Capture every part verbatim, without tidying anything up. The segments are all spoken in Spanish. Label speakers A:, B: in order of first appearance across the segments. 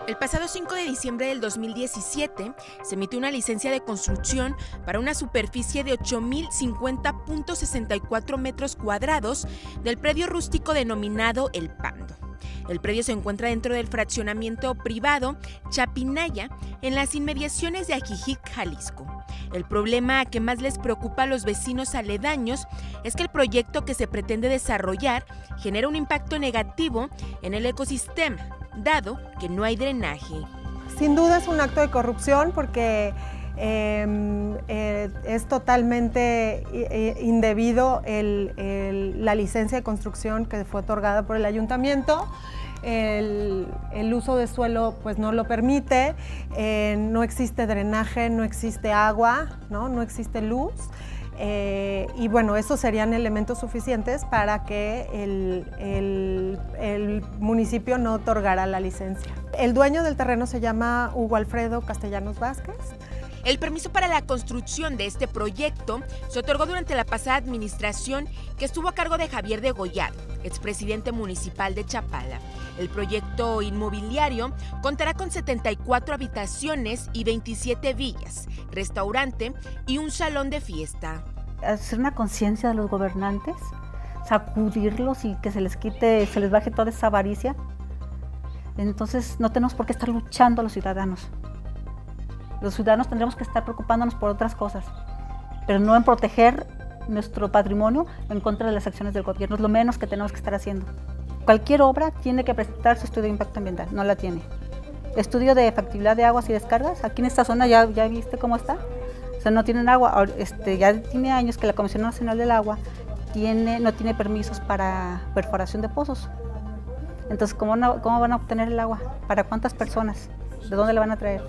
A: El pasado cinco de diciembre del dos mil diecisiete se emitió una licencia de construcción para una superficie de ocho mil cincuenta punto sesenta y cuatro metros cuadrados del predio rústico denominado El Pando. El predio se encuentra dentro del fraccionamiento privado Chapinaya, en las inmediaciones de Ajijic, Jalisco. El problema que más les preocupa a los vecinos aledaños es que el proyecto que se pretende desarrollar genera un impacto negativo en el ecosistema, dado que no hay drenaje.
B: Sin duda es un acto de corrupción porque eh, eh, es totalmente eh, indebido el, el, la licencia de construcción que fue otorgada por el ayuntamiento. El, el uso de suelo pues no lo permite, eh, no existe drenaje, no existe agua, no, no existe luz. Eh, y bueno, esos serían elementos suficientes para que el, el, el municipio no otorgara la licencia. El dueño del terreno se llama Hugo Alfredo Castellanos Vázquez.
A: El permiso para la construcción de este proyecto se otorgó durante la pasada administración que estuvo a cargo de Javier Degollado, expresidente municipal de Chapala. El proyecto inmobiliario contará con setenta y cuatro habitaciones y veintisiete villas, restaurante y un salón de fiesta.
C: Hacer una conciencia de los gobernantes, sacudirlos y que se les quite, se les baje toda esa avaricia. Entonces no tenemos por qué estar luchando a los ciudadanos. Los ciudadanos tendremos que estar preocupándonos por otras cosas, pero no en proteger nuestro patrimonio en contra de las acciones del gobierno. Es lo menos que tenemos que estar haciendo. Cualquier obra tiene que presentar su estudio de impacto ambiental, no la tiene. Estudio de factibilidad de aguas y descargas, aquí en esta zona ya, ya viste cómo está. O sea, no tienen agua, este, ya tiene años que la Comisión Nacional del Agua tiene, no tiene permisos para perforación de pozos. Entonces, ¿cómo, no, ¿cómo van a obtener el agua? ¿Para cuántas personas? ¿De dónde la van a traer?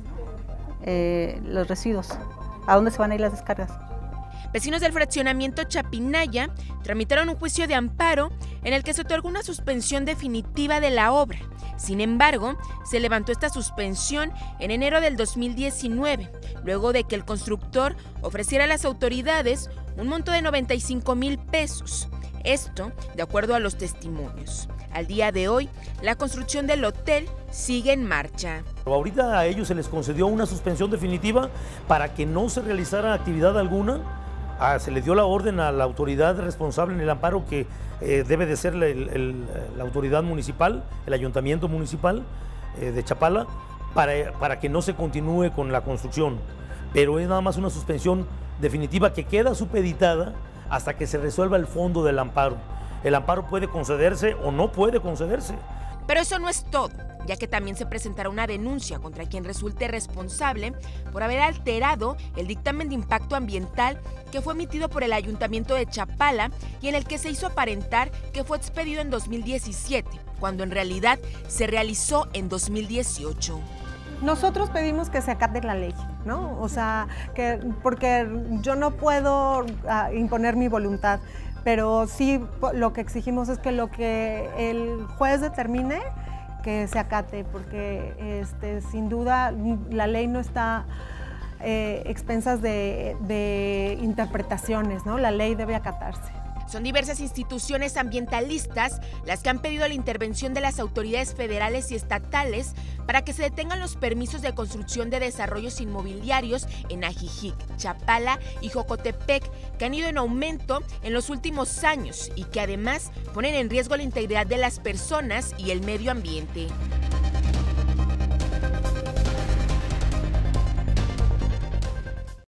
C: Eh, los residuos, ¿a dónde se van a ir las descargas?
A: Vecinos del fraccionamiento Chapinaya tramitaron un juicio de amparo en el que se otorgó una suspensión definitiva de la obra. Sin embargo, se levantó esta suspensión en enero del dos mil diecinueve, luego de que el constructor ofreciera a las autoridades un monto de noventa y cinco mil pesos. Esto, de acuerdo a los testimonios. Al día de hoy, la construcción del hotel sigue en marcha.
D: Ahorita a ellos se les concedió una suspensión definitiva para que no se realizara actividad alguna. Ah, se le dio la orden a la autoridad responsable en el amparo, que eh, debe de ser la, el, la autoridad municipal, el ayuntamiento municipal eh, de Chapala, para, para que no se continúe con la construcción. Pero es nada más una suspensión definitiva que queda supeditada hasta que se resuelva el fondo del amparo. El amparo puede concederse o no puede concederse.
A: Pero eso no es todo, ya que también se presentará una denuncia contra quien resulte responsable por haber alterado el dictamen de impacto ambiental que fue emitido por el Ayuntamiento de Chapala y en el que se hizo aparentar que fue expedido en dos mil diecisiete, cuando en realidad se realizó en dos mil dieciocho.
B: Nosotros pedimos que se acate la ley, ¿no? O sea, que, porque yo no puedo uh, imponer mi voluntad, pero sí lo que exigimos es que lo que el juez determine, que se acate, porque este, sin duda la ley no está eh, expensas de, de interpretaciones, ¿no? La ley debe acatarse.
A: Son diversas instituciones ambientalistas las que han pedido la intervención de las autoridades federales y estatales para que se detengan los permisos de construcción de desarrollos inmobiliarios en Ajijic, Chapala y Jocotepec, que han ido en aumento en los últimos años y que además ponen en riesgo la integridad de las personas y el medio ambiente.